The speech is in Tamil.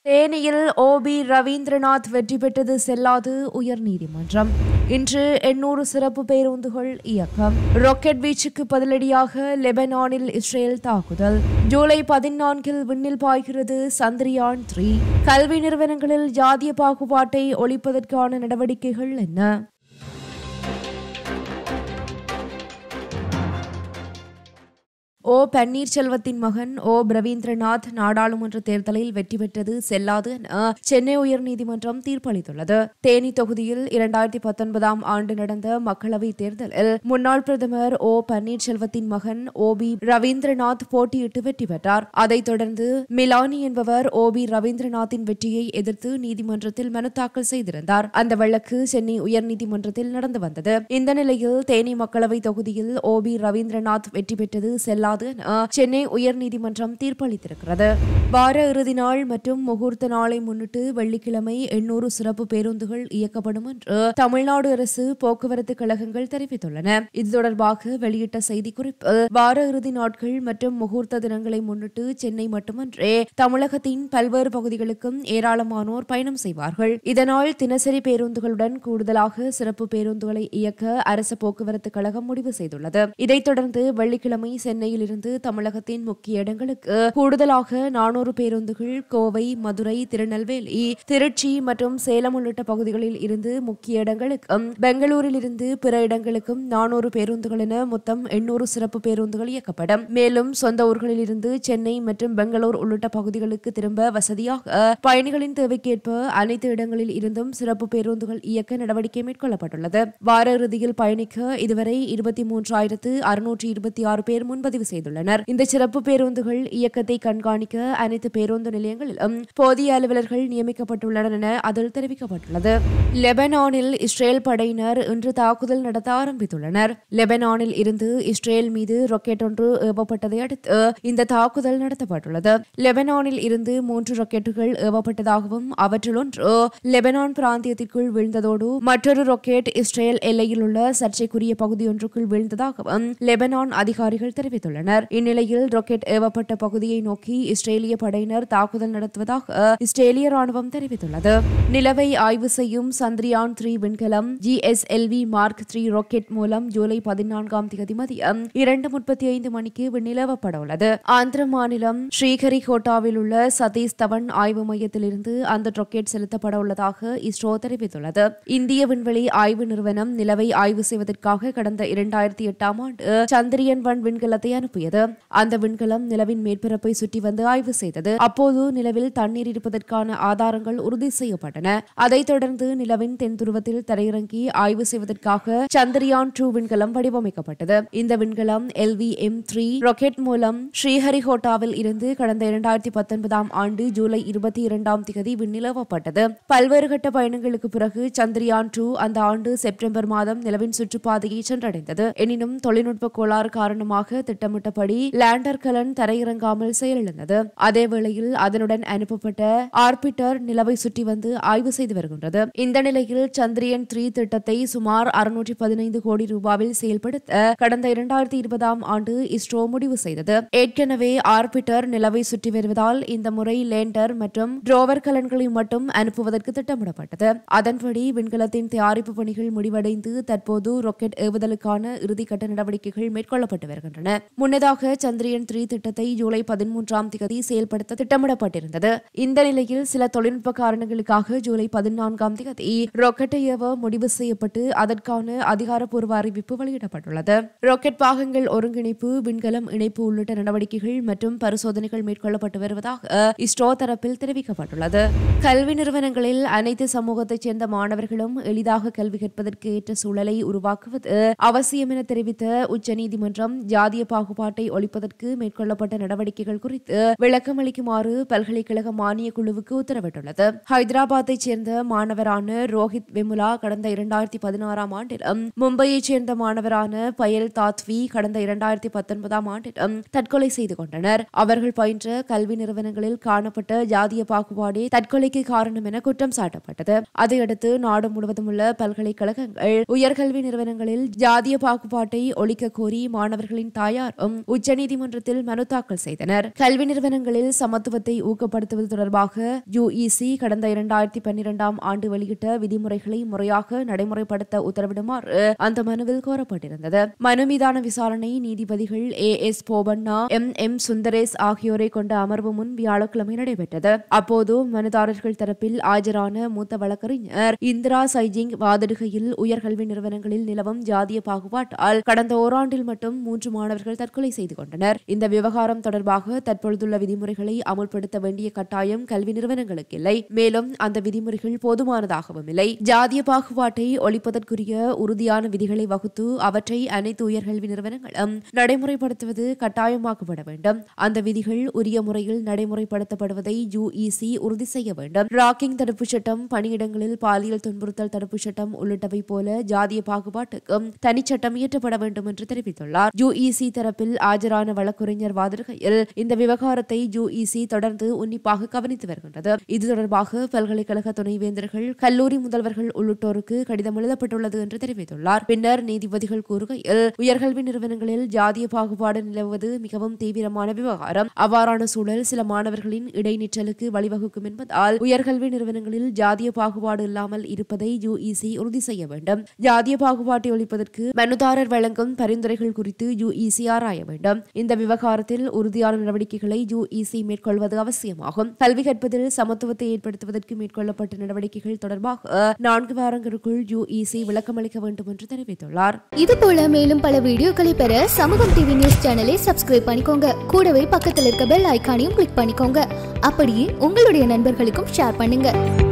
தேனியில் ஓபி ரவீந்திரநாத் வெற்றி பெற்றது செல்லாது உயர்நீதிமன்றம். இன்று 800 சிறப்பு பேருந்துகள் இயக்கம். ராக்கெட் வீச்சுக்கு பதிலடியாக லெபனானில் இஸ்ரேல் தாக்குதல். ஜூலை 14 விண்ணில் பாய்கிறது சந்திரயான் 3. கல்வி நிறுவனங்களில் ஜாதிய பாகுபாட்டை ஒழிப்பதற்கான நடவடிக்கைகள் என்ன? ஓ பன்னீர்செல்வத்தின் மகன் ஓ ரவீந்திரநாத் நாடாளுமன்ற தேர்தலில் வெற்றி பெற்றது செல்லாது என சென்னை உயர்நீதிமன்றம் தீர்ப்பளித்துள்ளது. தேனி தொகுதியில் 2019 ஆண்டு நடந்த மக்களவைத் தேர்தலில் முன்னாள் பிரதமர் ஓ பன்னீர்செல்வத்தின் மகன் ஓபி ரவீந்திரநாத் போட்டியிட்டு வெற்றி பெற்றார். அதைத் தொடர்ந்து மிலானி என்பவர் ஓபி ரவீந்திரநாத்தின் வெற்றியை எதிர்த்து நீதிமன்றத்தில் மனு தாக்கல் செய்திருந்தார். அந்த வழக்கு சென்னை உயர்நீதிமன்றத்தில் நடந்து வந்தது. இந்த நிலையில் தேனி மக்களவைத் தொகுதியில் ஓபி ரவீந்திரநாத் வெற்றி பெற்றது செல்லாது சென்னை உயர்நீதிமன்றம் தீர்ப்பளித்திருக்கிறது. வார இறுதி நாள் மற்றும் முகூர்த்த நாளை முன்னிட்டு வெள்ளிக்கிழமை 800 சிறப்பு பேருந்துகள் இயக்கப்படும் என்று தமிழ்நாடு அரசு போக்குவரத்து கழகங்கள் தெரிவித்துள்ளன. இது தொடர்பாக வெளியிட்ட செய்திக்குறிப்பில் வார இறுதி நாட்கள் மற்றும் முகூர்த்த தினங்களை முன்னிட்டு சென்னை மட்டுமன்றே தமிழகத்தின் பல்வேறு பகுதிகளுக்கும் ஏராளமானோர் பயணம் செய்வார்கள். இதனால் தினசரி பேருந்துகளுடன் கூடுதலாக சிறப்பு பேருந்துகளை இயக்க அரசு போக்குவரத்து கழகம் முடிவு செய்துள்ளது. இதைத் தொடர்ந்து வெள்ளிக்கிழமை சென்னையில் இருந்து தமிழகத்தின் முக்கிய இடங்களுக்கு கூடுதலாக 400 பேருந்துகள் கோவை, மதுரை, திருநெல்வேலி, திருச்சி மற்றும் சேலம் உள்ளிட்ட பகுதிகளில் இருந்து முக்கிய இடங்களுக்கும் பெங்களூரில் இருந்து பிற இடங்களுக்கும் 400 பேருந்துகள் என மொத்தம் 800 சிறப்பு பேருந்துகள் இயக்கப்படும். மேலும் சொந்த ஊர்களில் இருந்து சென்னை மற்றும் பெங்களூர் உள்ளிட்ட பகுதிகளுக்கு திரும்ப வசதியாக பயணிகளின் தேவைக்கேற்ப அனைத்து இடங்களில் இருந்தும் சிறப்பு பேருந்துகள் இயக்க நடவடிக்கை மேற்கொள்ளப்பட்டுள்ளது. வார இறுதியில் பயணிக்க இதுவரை 23,626 பேர் முன்பதிவு செய்துள்ளனர். இந்த சிறப்பு பேருந்துகள் இயக்கத்தை கண்காணிக்க அனைத்து பேருந்து நிலையங்களிலும் போதிய அலுவலர்கள் நியமிக்கப்பட்டுள்ளனர் என அதில் தெரிவிக்கப்பட்டுள்ளது. லெபனானில் இஸ்ரேல் படையினர் இன்று தாக்குதல் நடத்த ஆரம்பித்துள்ளனர். லெபனானில் இருந்து இஸ்ரேல் மீது ராக்கெட் ஒன்று ஏவப்பட்டதை அடுத்து இந்த தாக்குதல் நடத்தப்பட்டுள்ளது. லெபனானில் இருந்து 3 ராக்கெட்டுகள் ஏவப்பட்டதாகவும் அவற்றில் ஒன்று லெபனான் பிராந்தியத்திற்குள் வீழ்ந்ததோடு மற்றொரு ராக்கெட் இஸ்ரேல் எல்லையில் உள்ள சர்ச்சைக்குரிய பகுதி ஒன்றுக்குள் வீழ்ந்ததாகவும் லெபனான் அதிகாரிகள் தெரிவித்துள்ளனர். இந்நிலையில் ராக்கெட் ஏவப்பட்ட பகுதியை நோக்கி இஸ்ரேலிய படையினர் தாக்குதல் நடத்துவதாக இஸ்ரேலிய ராணுவம் தெரிவித்துள்ளது. நிலவை ஆய்வு செய்யும் சந்திரயான் 3 விண்கலம் GSLV Mark 3 ராக்கெட் மூலம் ஜூலை 14 மதியம் 2:35 மணிக்கு விண்ணில் ஏவப்பட உள்ளது. ஆந்திர மாநிலம் ஸ்ரீஹரிகோட்டாவில் உள்ள சதீஷ் தவன் ஆய்வு மையத்திலிருந்து அந்த ராக்கெட் செலுத்தப்பட உள்ளதாக இஸ்ரோ தெரிவித்துள்ளது. இந்திய விண்வெளி ஆய்வு நிறுவனம் நிலவை ஆய்வு செய்வதற்காக கடந்த 2008 ஆண்டு சந்திரயான் 1 விண்கலத்தை அனுப்பியது. அந்த விண்கலம் நிலவின் மேற்பரப்பை சுற்றி வந்து ஆய்வு செய்தது. அப்போது நிலவில் தண்ணீர் இருப்பதற்கான ஆதாரங்கள் உறுதி செய்யப்பட்டன. அதைத் தொடர்ந்து நிலவின் தென் துருவத்தில் தரையிறங்கி ஆய்வு செய்வதற்காக சந்திரயான் 2 விண்கலம் வடிவமைக்கப்பட்டது. இந்த விண்கலம் LVM-3 ராக்கெட் மூலம் ஸ்ரீஹரிகோட்டாவில் இருந்து கடந்த 2019 ஆண்டு ஜூலை 22 விண்ணில் ஏவப்பட்டது. பல்வேறு கட்ட பயணங்களுக்கு பிறகு சந்திரயான் 2 அந்த ஆண்டு செப்டம்பர் மாதம் நிலவின் சுற்றுப்பாதையை சென்றடைந்தது. எனினும் தொழில்நுட்ப கோளாறு காரணமாக திட்டமிட்டபடி லேண்டர் கலன் தரையிறங்காமல் செயலிழந்தது. அதேவேளையில் அதனுடன் அனுப்பப்பட்ட ஆர்பிட்டர் நிலவை சுற்றி வந்து ஆய்வு செய்து வருகின்றது. இந்த நிலையில் சந்திரயான் 3 திட்டத்தை சுமார் 615 கோடி ரூபாவில் செயல்படுத்த கடந்த 2020 ஆண்டு இஸ்ரோ முடிவு செய்தது. ஏற்கனவே ஆர்பிட்டர் நிலவை சுற்றி வருவதால் இந்த முறை லேண்டர் மற்றும் ரோவர் கலன்களை மட்டும் அனுப்புவதற்கு திட்டமிடப்பட்டது. அதன்படி விண்கலத்தின் தயாரிப்பு பணிகள் முடிவடைந்து தற்போது ராக்கெட் ஏவுதலுக்கான இறுதிக்கட்ட நடவடிக்கைகள் மேற்கொள்ளப்பட்டு வருகின்றன. முன்னதாக சந்திரயான் 3 திட்டத்தை ஜூலை 13 செயல்படுத்த திட்டமிடப்பட்டிருந்தது. இந்த நிலையில் சில தொழில்நுட்ப காரணங்களுக்காக ஜூலை 14 ராக்கெட்டை ஏவ முடிவு செய்யப்பட்டு அதற்கான அதிகாரப்பூர்வ அறிவிப்பு வெளியிடப்பட்டுள்ளது. ராக்கெட் பாகங்கள் ஒருங்கிணைப்பு, விண்கலம் இணைப்பு உள்ளிட்ட நடவடிக்கைகள் மற்றும் பரிசோதனைகள் மேற்கொள்ளப்பட்டு வருவதாக இஸ்ரோ தரப்பில் தெரிவிக்கப்பட்டுள்ளது. கல்வி நிறுவனங்களில் அனைத்து சமூகத்தைச் சேர்ந்த மாணவர்களும் எளிதாக கல்வி கற்பதற்கு ஏற்ற சூழலை உருவாக்குவது அவசியம் என தெரிவித்த உச்சநீதிமன்றம் ஜாதிய பாகுபாட்டை ஒழிப்பதற்கு மேற்கொள்ளப்பட்ட நடவடிக்கைகள் குறித்து விளக்கம் அளிக்குமாறு பல்கலைக்கழக மானிய குழுவுக்கு உத்தரவிட்டுள்ளது. ஹைதராபாத்தைச் சேர்ந்த மாணவரான ரோஹித் வெமுலா கடந்த 2016 ஆண்டிலும் மும்பையைச் சேர்ந்த மாணவரான பயல் தாத்வி கடந்த 2019 ஆண்டிலும் தற்கொலை செய்து கொண்டனர். அவர்கள் பயின்ற கல்வி நிறுவனங்களில் காணப்பட்ட ஜாதிய பாகுபாடே தற்கொலைக்கு காரணம் என குற்றம் சாட்டப்பட்டது. அதையடுத்து நாடு முழுவதும் உள்ள பல்கலைக்கழகங்கள் உயர்கல்வி நிறுவனங்களில் ஜாதிய பாகுபாட்டை ஒழிக்க கோரி மாணவர்களின் தாயாரும் உச்சநீதிமன்றத்தில் மனு தாக்கல் செய்தனர். கல்வி நிறுவனங்களில் சமத்துவத்தை ஊக்கப்படுத்துவது தொடர்பாக யுஇசி கடந்த 2012ஆம் ஆண்டு வெளியிட்ட விதிமுறைகளை முறையாக நடைமுறைப்படுத்த உத்தரவிடுமாறு அந்த மனுவில் கோரப்பட்டிருந்தது. மனு மீதான விசாரணை நீதிபதிகள் AS போபண்ணா, MM சுந்தரேஸ் ஆகியோரை கொண்ட அமர்வு முன் வியாழக்கிழமை நடைபெற்றது. அப்போது மனுதாரர்கள் தரப்பில் ஆஜரான மூத்த வழக்கறிஞர் இந்திரா சைஜிங் வாதிடுகையில் உயர்கல்வி நிறுவனங்களில் நிலவும் ஜாதிய பாகுபாட்டால் கடந்த ஓராண்டில் மட்டும் 3 மாணவர்கள் தற்கொலை செய்து கொண்டனர். இந்த விவகாரம் தொடர்பாக தற்பொழுதுள்ள விதிமுறைகளை அமுல்படுத்த வேண்டிய கட்டாயம் கல்வி நிறுவனங்களுக்கு இல்லை. மேலும் அந்த விதிமுறைகள் போதுமானதாகவும் இல்லை. ஜாதிய பாகுபாட்டை ஒழிப்பதற்குரிய உறுதியான விதிகளை வகுத்து அவற்றை அனைத்து உயர்கல்வி நிறுவனங்களும் நடைமுறைப்படுத்துவது கட்டாயமாக்கப்பட வேண்டும். அந்த விதிகள் உரிய முறையில் நடைமுறைப்படுத்தப்படுவதை யுஇசி உறுதி செய்ய வேண்டும். ராக்கிங் தடுப்பு சட்டம், பணியிடங்களில் பாலியல் துன்புறுத்தல் தடுப்பு சட்டம் உள்ளிட்டவை போல ஜாதிய பாகுபாட்டுக்கும் தனிச்சட்டம் இயற்றப்பட வேண்டும் என்று தெரிவித்துள்ளார். யுஇசி தரப்பில் ஆஜரான வழக்கறிஞர் வாதிடுகையில் இந்த விவகாரத்தை யுஇசி தொடர்ந்து உன்னிப்பாக கவனித்து வருகின்றது. இது தொடர்பாக பல்கலைக்கழக துணைவேந்தர்கள், கல்லூரி முதல்வர்கள் உள்ளிட்டோருக்கு கடிதம் எழுதப்பட்டுள்ளது என்று தெரிவித்துள்ளார். பின்னர் நீதிபதிகள் கூறுகையில் உயர்கல்வி நிறுவனங்களில் ஜாதிய பாகுபாடு நிலவுவது மிகவும் தீவிரமான விவகாரம். அவ்வாறான சூழல் சில மாணவர்களின் இடைநிற்றலுக்கு வழிவகுக்கும் என்பதால் உயர்கல்வி நிறுவனங்களில் ஜாதிய பாகுபாடு இல்லாமல் இருப்பதை யுஇசி உறுதி செய்ய வேண்டும். ஜாதிய பாகுபாட்டை ஒழிப்பதற்கு மனுதாரர் வழங்கும் பரிந்துரைகள் குறித்து யுஇசி ஆராய வேண்டும். இந்த விவகாரத்தில் உறுதியான நடவடிக்கைகளை யுஇசி மேற்கொள்வது அவசியமாகும். கல்வி கற்பதில் சமத்துவத்தை ஏற்படுத்துவதற்கு மேற்கொள்ளப்பட்ட நடவடிக்கைகள் தொடர்பாக 4 வாரங்களுக்குள் யுஇசி விளக்கமளிக்க வேண்டும் என்று தெரிவித்துள்ளார். இதுபோல மேலும் பல வீடியோக்களை பெற சமூகம் டிவி நியூஸ் சேனலை சப்ஸ்கிரைப் பண்ணிக்கோங்க. கூடவே பக்கத்தில் இருக்க பெல் ஐகானையும் கிளிக் பண்ணிக்கோங்க. அப்படியே உங்களுடைய நண்பர்களுக்கும் ஷேர் பண்ணுங்க.